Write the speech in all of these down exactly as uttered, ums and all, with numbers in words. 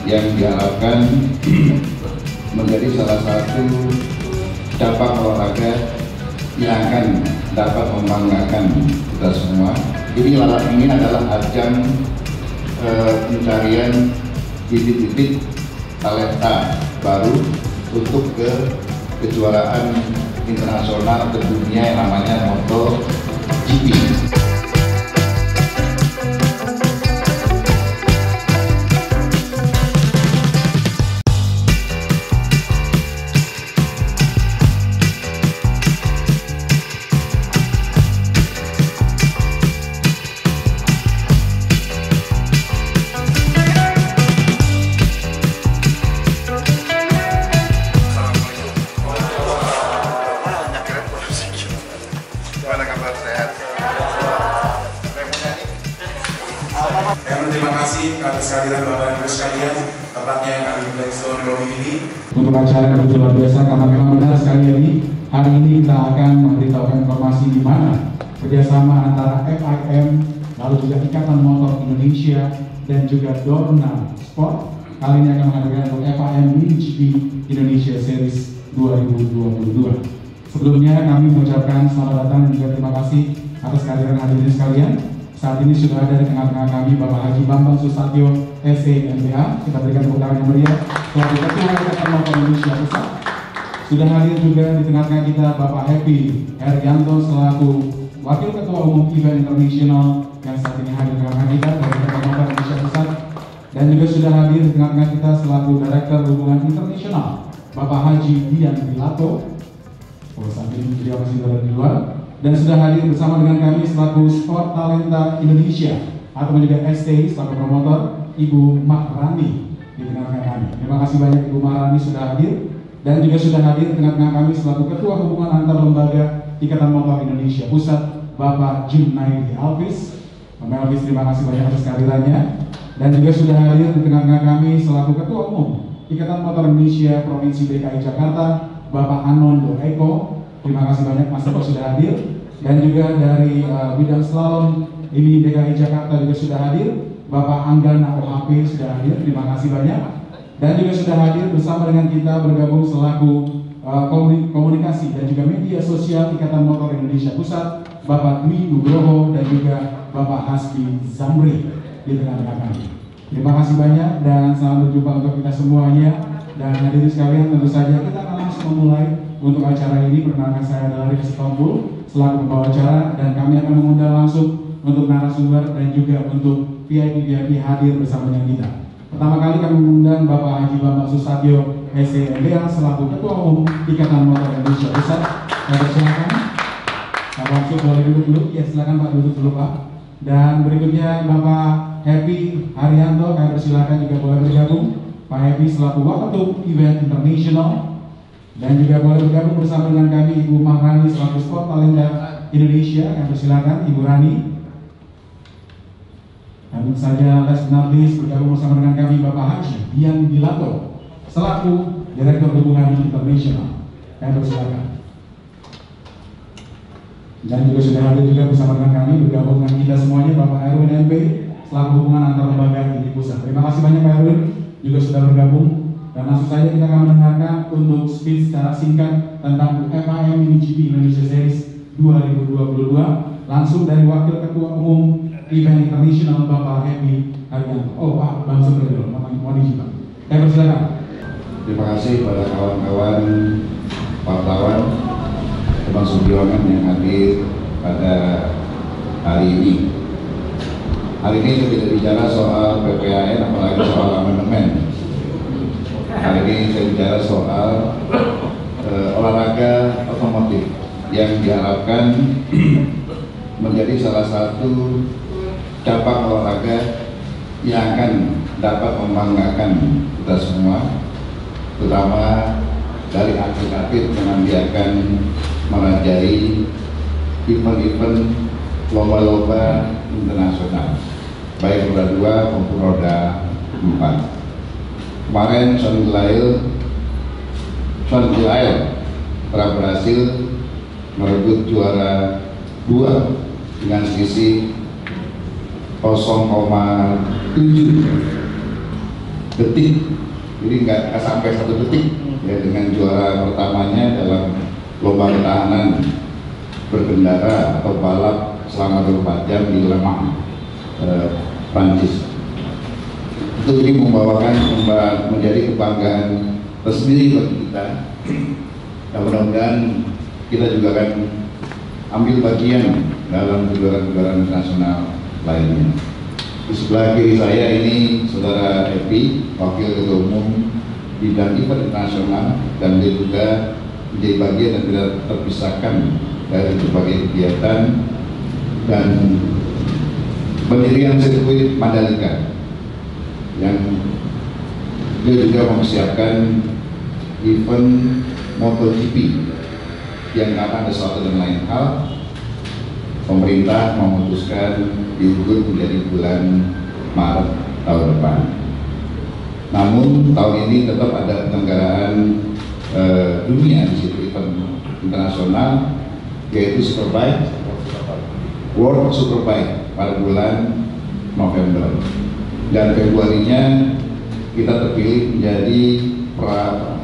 yang diharapkan menjadi salah satu cabang olahraga yang akan dapat membanggakan kita semua. Jadi ini adalah ajang eh, pencarian bibit-bibit talenta baru untuk ke kejuaraan internasional ke dunia yang namanya MotoGP. Terima kasih atas kehadiran Bapak Ibu sekalian, tepatnya yang kami Blackstone Romi ini. Untuk acara yang luar biasa, karena memang benar sekali ini, hari ini kita akan memberitahukan informasi di mana kerjasama antara F I M, lalu juga Ikatan Motor Indonesia dan juga Dorna Sport kali ini akan mengadakan untuk F I M MotoGP Indonesia Series dua ribu dua puluh dua. Sebelumnya kami mengucapkan selamat datang dan juga terima kasih atas kehadiran hadirin sekalian. Saat ini sudah ada di tengah-tengah kami Bapak Haji Bambang Susatyo S E M B A. Kita berikan tepuk tangan yang meriah selaku Ketua Ikatan Motor Indonesia Pusat. Sudah hadir juga di tengah-tengah kita Bapak Happy Herianto selaku Wakil Ketua Umum Event International yang saat ini hadir di tengah-tengah kita dari Ikatan Motor Indonesia Pusat. Dan juga sudah hadir di tengah-tengah kita selaku Direktur Hubungan Internasional Bapak Haji Dian Wilato. Oh, saat ini beliau masih berada di luar. Dan sudah hadir bersama dengan kami selaku Sport Talenta Indonesia atau juga S T I selaku promotor Ibu Mahrani di tengah-tengah kami. Terima kasih banyak Ibu Mahrani sudah hadir dan juga sudah hadir di tengah-tengah kami selaku Ketua Hubungan Antar Lembaga Ikatan Motor Indonesia Pusat Bapak Junaidi Alvis. Bapak Alvis, terima kasih banyak atas kehadirannya. Dan juga sudah hadir di tengah-tengah kami selaku Ketua Umum Ikatan Motor Indonesia Provinsi D K I Jakarta Bapak Anondo Eko. Terima kasih banyak Mas Eko sudah hadir. Dan juga dari uh, bidang slalom ini D K I Jakarta juga sudah hadir. Bapak Anggana O H P sudah hadir. Terima kasih banyak. Dan juga sudah hadir bersama dengan kita bergabung selaku uh, komunikasi dan juga media sosial Ikatan Motor Indonesia Pusat Bapak Dwi Nugroho dan juga Bapak Hasbi Zamri di tengah-tengah kami. Terima kasih banyak dan selamat berjumpa untuk kita semuanya. Dan hadirin sekalian, tentu saja kita akan langsung memulai untuk acara ini. Perkenalkan, saya adalah Rizky Tompul selaku pembawa acara dan kami akan mengundang langsung untuk narasumber dan juga untuk V I P V I P hadir bersama dengan kita. Pertama kali kami mengundang Bapak Haji Bambang Susatyo S E M B A selaku Ketua Umum Ikatan Motor Indonesia Pusat. Saya silakan. Pak Wapsu boleh duduk dulu. Ya silakan Pak, duduk dulu Pak. Dan berikutnya Bapak Happy Haryanto, kami persilakan juga boleh bergabung. Pak Happy selaku Waketum Event International. Dan juga boleh bergabung bersama dengan kami Ibu Mahrani selaku Sport Talenta Indonesia. Kami persilakan Ibu Rani. Dan tentu saja last but not least bergabung bersama dengan kami Bapak Haji Dian Wilato selaku Direktur Hubungan Internasional. Kami persilakan. Dan juga sudah hadir juga bersama dengan kami bergabung dengan kita semuanya Bapak Erwin M P selaku Hubungan Antar Lembaga di Pusat. Terima kasih banyak Pak Erwin juga sudah bergabung. Dan langsung saja kita akan mendengarkan untuk speech secara singkat tentang F I M MotoGP Indonesia Series dua ribu dua puluh dua langsung dari Wakil Ketua Umum Event International Bapak Happy Haryanto. Oh Pak, Bang Sebelum, mohon izin Pak. Saya persilakan. Terima kasih pada kawan-kawan wartawan teman Sudionan yang hadir pada hari ini. Hari ini saya tidak bicara soal P P A N apalagi soal amandemen. Hari ini saya bicara soal uh, olahraga otomotif yang diharapkan menjadi salah satu cabang olahraga yang akan dapat membanggakan kita semua, terutama dari atlet-atlet yang membiarkan merajai event-event lomba-lomba internasional, baik roda dua maupun roda empat. Kemarin Sean Gilail, Sean Gilail telah berhasil merebut juara dua dengan selisih nol koma tujuh detik, jadi nggak nggak sampai satu detik ya, dengan juara pertamanya dalam lomba ketahanan berkendara atau balap selama dua puluh empat jam di Le Mans, eh, Prancis. Itu ini membawakan menjadi kebanggaan tersendiri bagi kita. Dan mudah-mudahan kita juga akan ambil bagian dalam kejuaraan-kejuaraan internasional lainnya. Di sebelah kiri saya ini Saudara Epi, Wakil Ketua Umum Bidang Event Internasional, dan dia juga menjadi bagian dan tidak terpisahkan dari berbagai kegiatan dan pendirian sirkuit Mandalika, yang dia juga mempersiapkan event MotoGP yang akan ada suatu dan lain hal. Pemerintah memutuskan diundur menjadi bulan Maret tahun depan. Namun tahun ini tetap ada penyelenggaraan eh, dunia di situ, event internasional, yaitu Superbike, World Superbike pada bulan November, dan Februarinya kita terpilih menjadi pra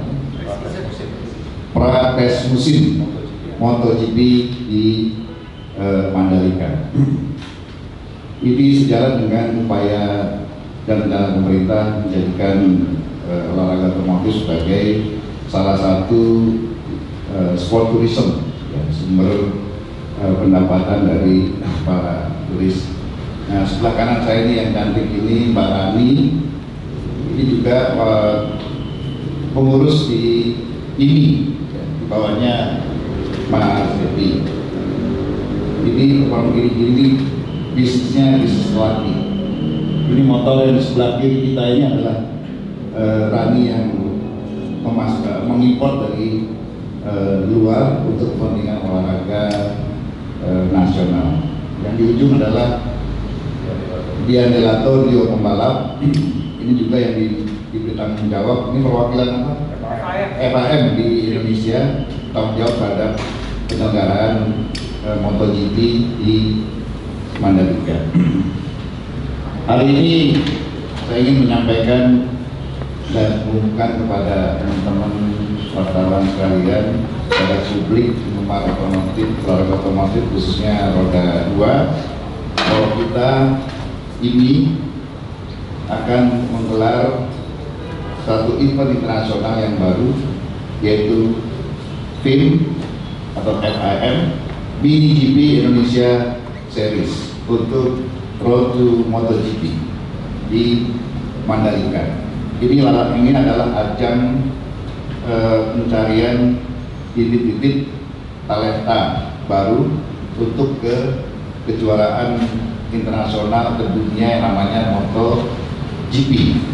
pra tes musim MotoGP di eh, Mandalika. Ini sejalan dengan upaya dan rencana pemerintah menjadikan eh, olahraga otomotif sebagai salah satu eh, sport tourism, ya, sumber eh, pendapatan dari para turis. Nah, sebelah kanan saya ini yang cantik ini Mbak Rani, ini juga eh, pengurus di I M I, ya, di bawahnya Mas Epi. Ini orang kiri-kiri bisnisnya bisnis laki. Ini motor yang di sebelah kiri kita ini adalah eh, Rani yang memas mengimpor dari eh, luar untuk kepentingan olahraga eh, nasional. Yang di ujung adalah Dian Delato, Dio pembalap. Ini juga yang di, diberi tanggung jawab. Ini perwakilan apa? F A M di Indonesia, tanggung jawab terhadap penyelenggaraan eh, MotoGP di Mandalika. Hari ini saya ingin menyampaikan dan mengumumkan kepada teman-teman wartawan sekalian, kepada publik penggemar otomotif, olahraga otomotif khususnya roda dua, bahwa kita ini akan menggelar satu event internasional yang baru, yaitu F I M atau F I M Mini G P Indonesia Series untuk Road to MotoGP di Mandalika. Ini, ini adalah ajang e, pencarian bibit-bibit talenta baru untuk ke kejuaraan internasional ke dunia yang namanya MotoGP.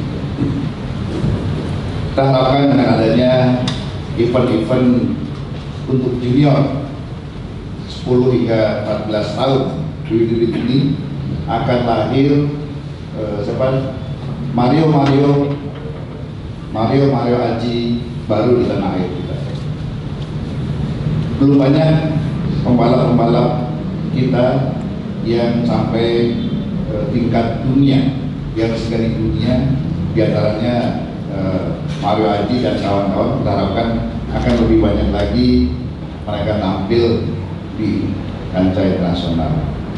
Kita harapkan dengan adanya event-event untuk junior sepuluh hingga empat belas tahun, bibit-bibit ini akan lahir eh, siapa? Mario Mario Mario Mario Aji baru di tanah air kita. Belum banyak pembalap-pembalap kita yang sampai eh, tingkat dunia, yang sekali dunia, diantaranya eh, Mario Aji dan kawan-kawan. Kita harapkan akan lebih banyak lagi mereka tampil di kancah internasional.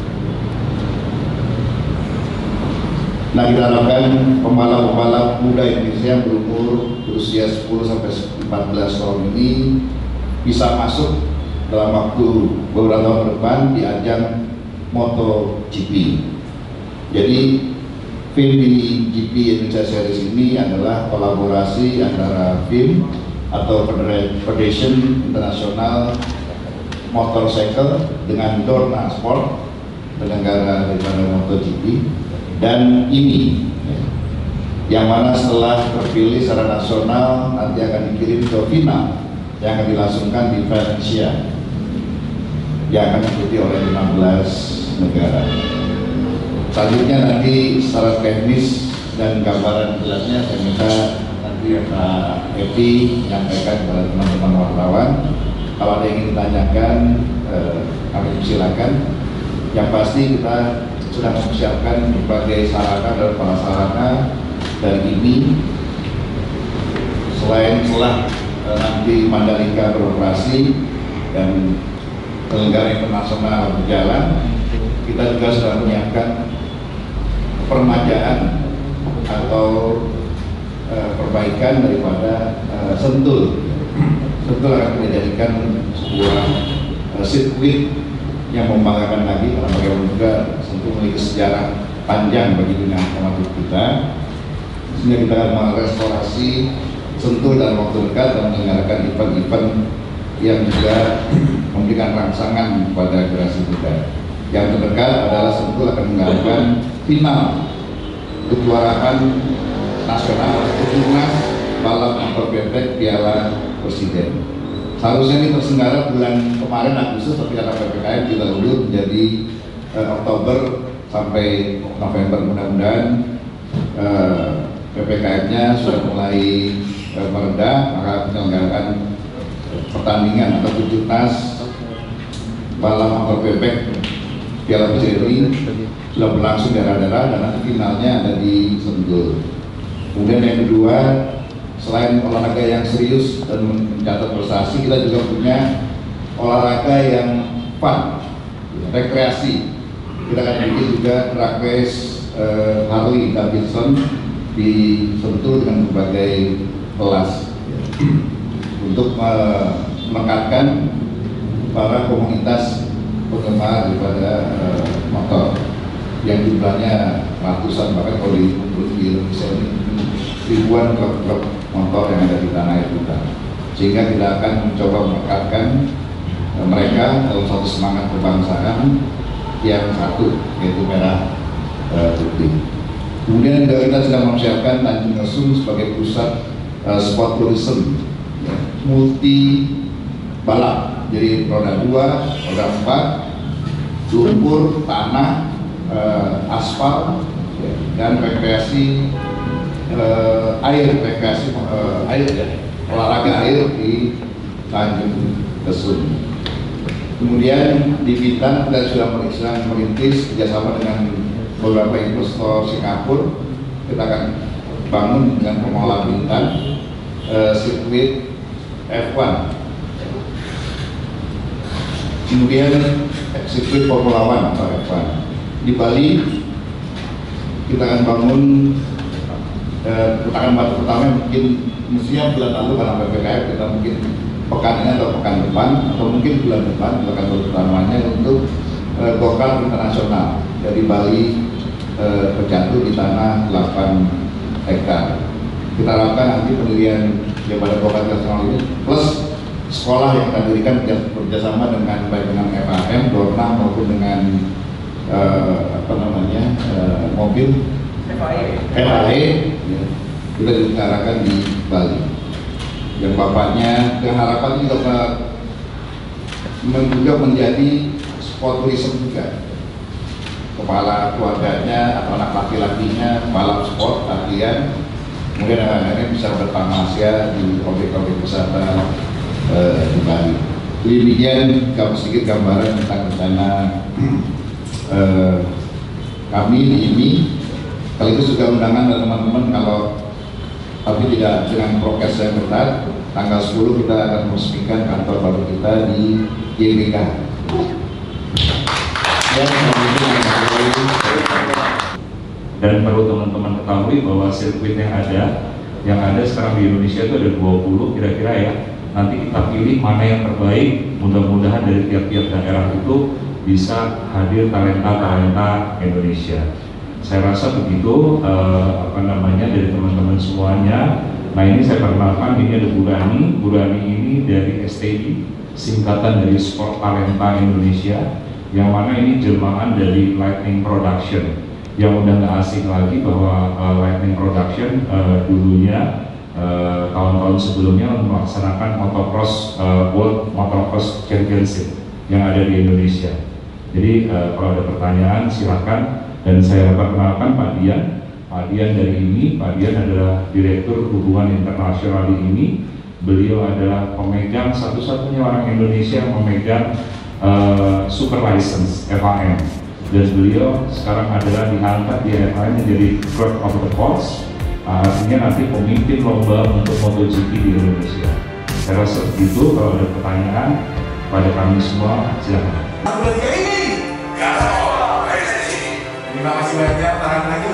Nah, kita harapkan pembalap-pembalap muda Indonesia yang berumur berusia sepuluh sampai empat belas tahun ini bisa masuk dalam waktu beberapa tahun ke depan di ajang MotoGP. Jadi F I M Mini G P Indonesia Series ini adalah kolaborasi antara F I M atau Federation Internasional Motorcycle dengan Dorna Sport, penyelenggara daripada MotoGP, dan ini yang mana setelah terpilih secara nasional nanti akan dikirim ke final yang akan dilangsungkan di Valencia yang akan diikuti oleh lima belas negara. Selanjutnya nanti secara teknis dan gambaran jelasnya saya minta nanti Pak Epi menyampaikan kepada teman-teman wartawan. Kalau ada yang ingin ditanyakan, eh, kami silakan. Yang pasti kita sudah mempersiapkan berbagai sarana dan prasarana dari ini selain setelah uh, nanti Mandalika beroperasi dan penyelenggara internasional berjalan, kita juga sudah menyiapkan permajaan atau uh, perbaikan daripada uh, Sentul. Sentul akan kita jadikan sebuah uh, sirkuit yang membanggakan lagi, karena bagaimana juga Sentul memiliki sejarah panjang bagi dunia otomotif kita. Sehingga kita akan merestorasi Sentul dalam waktu dekat dan menyelenggarakan event-event yang juga memberikan rangsangan kepada generasi muda. Yang terdekat adalah Sentul akan mengadakan final kejuaraan nasional Kejurnas balap motor bebek Piala Presiden. Seharusnya ini terselenggara bulan kemarin Agustus, tapi karena P P K M kita undur menjadi eh, Oktober sampai November. Mudah-mudahan eh, P P K M-nya sudah mulai eh, meredah, maka penyelenggaraan pertandingan atau Kejurnas balap motor bebek Piala Presiden ini sudah berlangsung daerah-daerah dan nanti finalnya ada di Sentul. Kemudian yang kedua, selain olahraga yang serius dan mencatat prestasi, kita juga punya olahraga yang fun, rekreasi. Kita akan bikin juga track race eh, Harley Davidson di Sentul dengan berbagai kelas untuk melekatkan para komunitas penggemar daripada uh, motor yang jumlahnya ratusan, bahkan kalau di, di Indonesia ini ribuan klub-klub motor yang ada di tanah air kita. Sehingga kita akan mencoba melekatkan uh, mereka dalam satu semangat kebangsaan yang satu, yaitu merah uh, putih. Kemudian juga kita sedang mempersiapkan Tanjung Lesung sebagai pusat uh, sport tourism, ya, multi balap. Jadi roda dua, roda empat, lumpur, tanah, eh, aspal, ya, dan rekreasi eh, air, rekreasi eh, air, ya, olahraga air di Tanjung Lesung. Kemudian di Bintan kita sudah merintis kerjasama dengan beberapa investor Singapura. Kita akan bangun dengan pengelola Bintan eh, sirkuit F satu. Kemudian sirkuit Formula One atau F satu. Di Bali kita akan bangun eh, retakan batu pertama mungkin mestinya bulan lalu karena P P K M, kita mungkin pekan ini atau pekan depan atau mungkin bulan depan retakan batu pertamanya untuk eh, go-kart internasional dari Bali eh, berjatuh di tanah delapan hektar. Kita harapkan nanti pendirian daripada go-kart internasional ini plus sekolah yang kita dirikan bekerjasama dengan baik dengan F A M, Dorna maupun dengan uh, apa namanya uh, mobil F A E, ya, kita diselenggarakan di Bali. Yang bapaknya dengan harapan juga juga menjadi sport tourism juga. Kepala keluarganya atau anak laki-lakinya balap sport latihan, kemudian anak-anaknya bisa bertamasya di objek-objek wisata Uh, di Bali. Demikian sedikit gambaran tentang rencana uh, kami di I M I. Sekaligus juga undangan dari teman-teman, kalau tapi tidak dengan prokes yang ketat, tanggal sepuluh kita akan meresmikan kantor baru kita di G B K. Dan perlu teman-teman ketahui bahwa sirkuit yang ada, yang ada sekarang di Indonesia itu ada dua puluh kira-kira ya. Nanti kita pilih mana yang terbaik, mudah-mudahan dari tiap-tiap daerah itu bisa hadir talenta-talenta Indonesia. Saya rasa begitu, eh, apa namanya, dari teman-teman semuanya. Nah ini saya perkenalkan, ini ada Bu Rani. Bu Rani ini dari S T I, singkatan dari Sport Talenta Indonesia, yang mana ini jelmaan dari Lightning Production. Yang udah nggak asing lagi bahwa uh, Lightning Production uh, dulunya Uh, tahun-tahun sebelumnya melaksanakan motocross uh, World Motocross Championship yang ada di Indonesia. Jadi uh, kalau ada pertanyaan silakan, dan saya perkenalkan Pak Dian. Pak Dian dari I M I. Pak Dian adalah Direktur Hubungan Internasional di I M I. Beliau adalah pemegang, satu-satunya orang Indonesia yang memegang uh, super license F A M, dan beliau sekarang adalah diangkat di F A M menjadi Clerk of the Courts. Nah, artinya nanti pemimpin lomba untuk MotoGP di Indonesia. Saya rasa begitu. Kalau ada pertanyaan pada kami semua, silakan. Terima kasih banyak. Tahan lagi.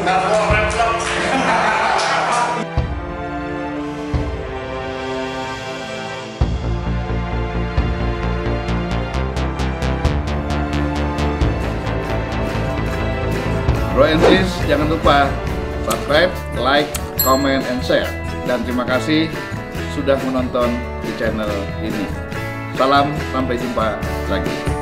Bro and sis, jangan lupa subscribe, like, comment, and share. Dan terima kasih sudah menonton di channel ini. Salam, sampai jumpa lagi.